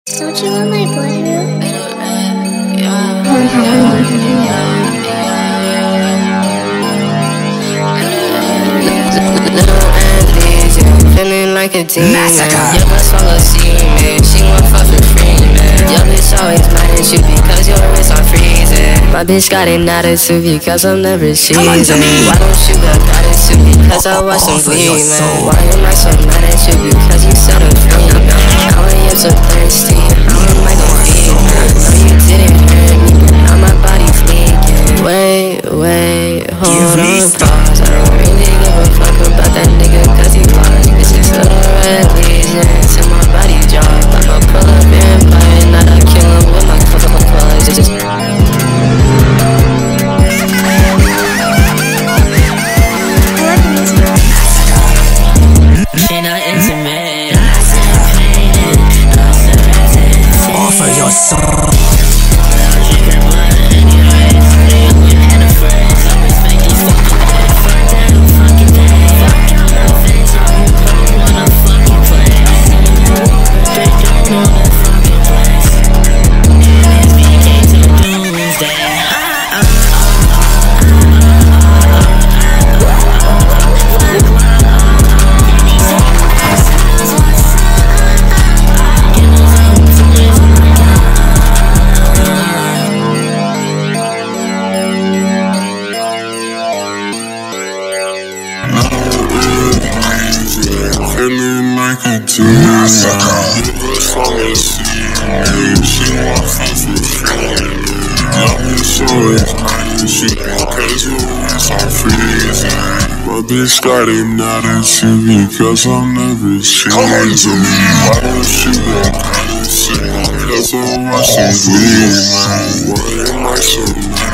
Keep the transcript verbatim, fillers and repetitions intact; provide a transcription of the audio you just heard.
Don't you want my blood, Rue? Feeling like a demon. Your best wanna see me. She want fuck for free, man. Your bitch always mad at you because your wrist on freezing. My bitch got an attitude because I'm never cheesing. Why don't you got attitude because I watch them bleed, man? Why am I so mad at you because you said I'm free, man? How I am so thirsty, how am I gon' be, man? No, you didn't hurt me, but now my body's leaking. Wait, wait, hold on, pause. I don't really give a fuck about that nigga cause he lost. This is the red lesions in my body jaw. I'ma pull up and buy it, not I kill him with my claws. Just offer your soul. Feeling like a demon. Just wanna see me. She want fuck for free. Your bitch always mad at you because your wrist on freezing. My bitch got an attitude because I'm never cheesing. Why don't you got attitude because I watch them bleed, man? Why am I so mad?